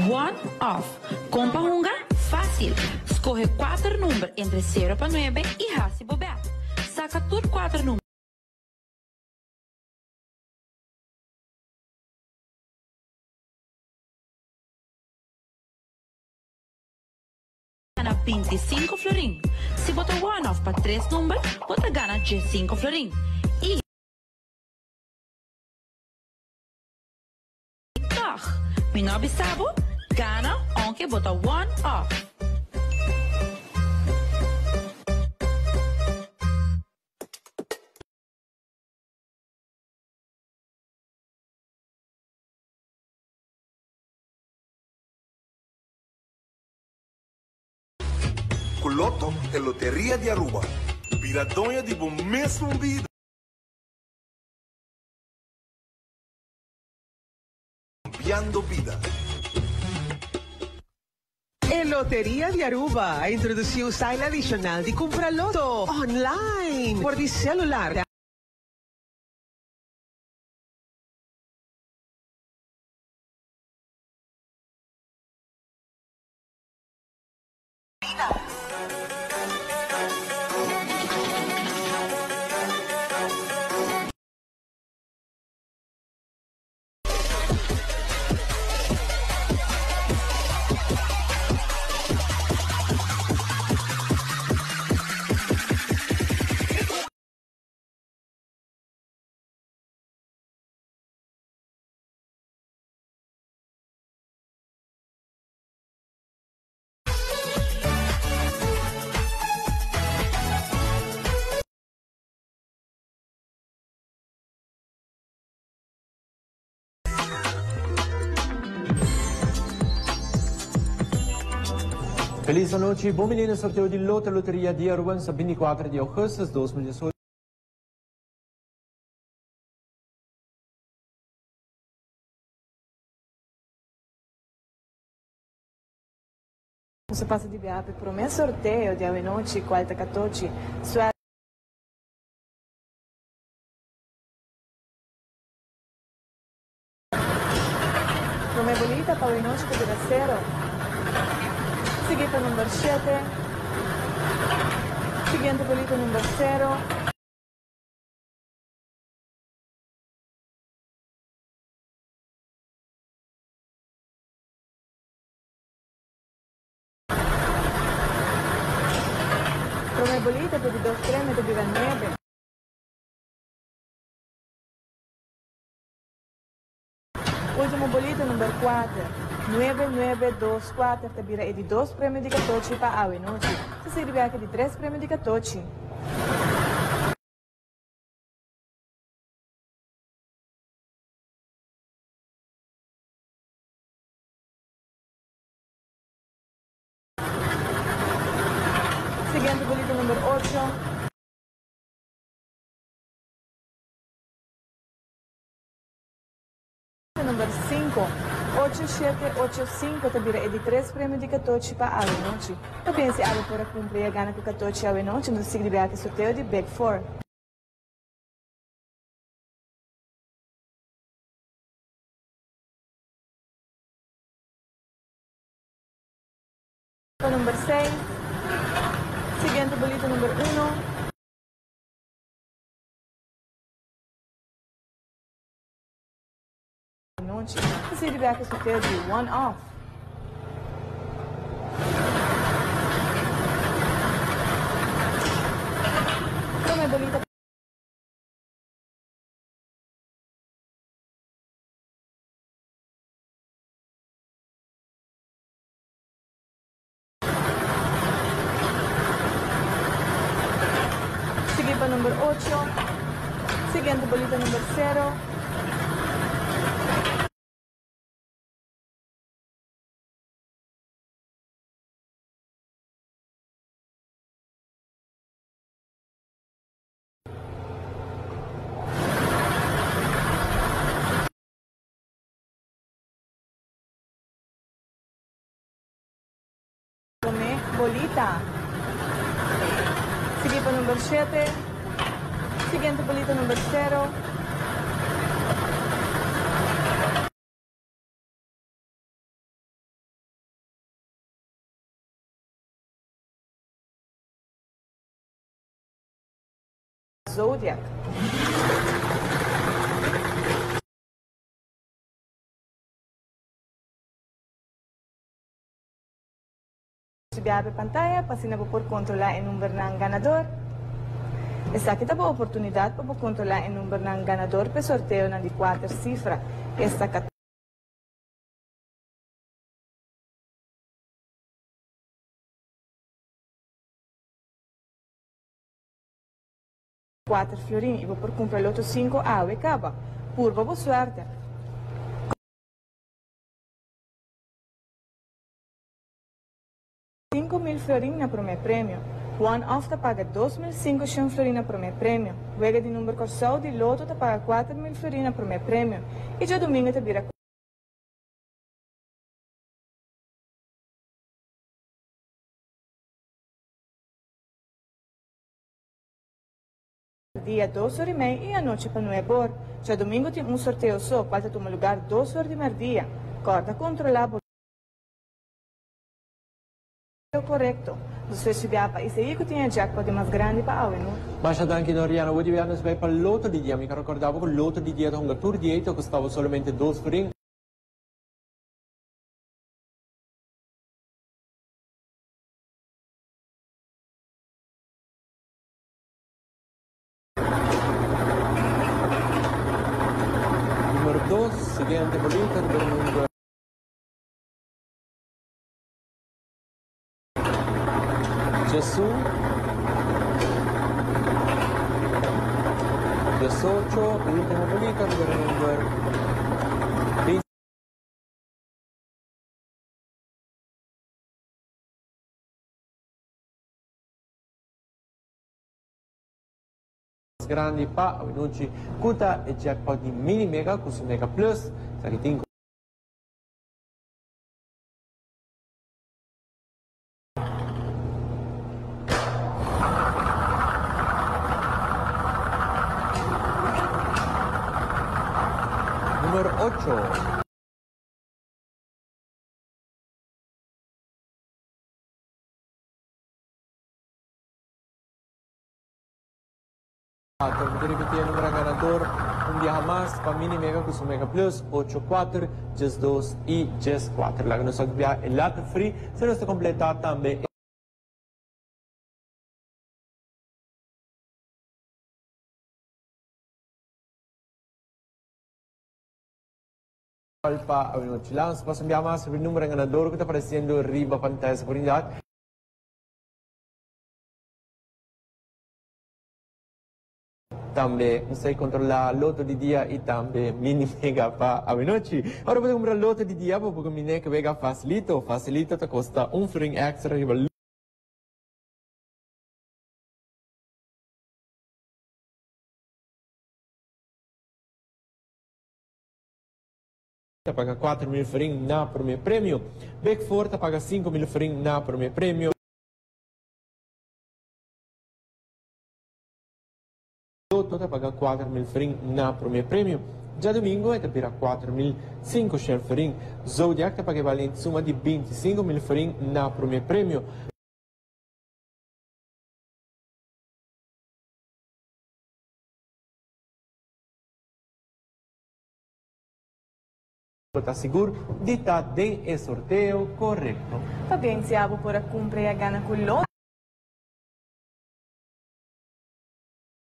One off. Com Pahunga, fácil. Escorre 4 números entre 0 para 9 e raça bobear. Saca tudo 4 números. Gana 25 florim. Se botar one off para 3 números, bota gana 15 florim. E mi nobi sabo, gana onke bota one off. Com Loto é Loteria de Aruba. Piradonha de bom mesmo vida. Cambiando vida. En Lotería de Aruba introdució un style adicional de compra loto online por mi celular. Feliz noite, bom menino, sorteio de loto Loteria de Aruba, 24 de agosto de 2018. Você passa di via per me sorteio di Avenoci, quarta 14, su Come bolita, Pavenoci, Pedicero, seguita numero 7, siguiente bolita numero 0, Come bolita, per 2 premi, per 9. Último bolito número 4, 9924, tabira é de 2 prêmios de 14 para a noite. Se significa que de 3 prêmios de 14. Siguiente bolito número 8. Número 5, 8785, tabira é de 3 prêmios de 14 para a noite. Também se abre para cumprir a gana com 14 a noite, no significa que sorteio de Big 4. O número 6, siguiente bolito número 1. Se significa que sorteio de one off. Come bolita. Seguido número 8. Siguiente bolita número 0. Bolita. Seguido número 7. Siguiente bolita número 0. Zodiac. Si abre pantalla, pasina por controlar el número ng ganador. Esta kita po oportunidad para controlar el número ng ganador para sorteo ng di 4 cifra. Esta 4 florin y por comprar el otro 5 ave caba. Purva por suerte. $5,000 florin na primer premio. One off te paga 2.500 florin na primer premio. Juega de número corsal de loto te paga 4.000 florin na primer premio. Y ya domingo te vira dia 2 horas y media y anoche para 9 horas. Ya domingo tem un sorteo só, falta tomar lugar 2 horas de meio-dia. Corta controlar correto. Você estiver para isso aí que tem a jackpot mais grande para a não? Mas anche in Oriano, voi divano svei per l'otto di dia, mi ricordavo che l'otto di dia con la tour dietro costava solamente 2 florin. Numero 2, siguiente bolita, numero Gesù 18, l'ultima bolita, numero 20. Grandi pa, avvenuti kuta e jackpot di mini mega, così mega plus, sakitin. Numero 8. Vou repetir o número ganador un día más para mini mega con su mega plus 84 just 2 y just 4 la que nos olvida el lato free se nos completa también para avvenuti lance poi abbiamo il numero ganador che sta aparecendo in riva pantalla por unidad. También se controla l'otto di dia e también mini mega pa avvenuti. Ora potete comprare l'otto di dia perché mini che vega facilito ti costa un florin extra arriva paga 4.000 florin na primeiro prêmio, Big Four paga 5.000 florin na primeiro prêmio. Lotto paga 4.000 florin na primeiro prêmio. Já domingo é per 4.500 florin. Zodiac paga valente suma di 25.000 florin na primeiro prêmio. Está seguro de estar em sorteio correto. Va bene, siamo por a cumprir a gana con loro.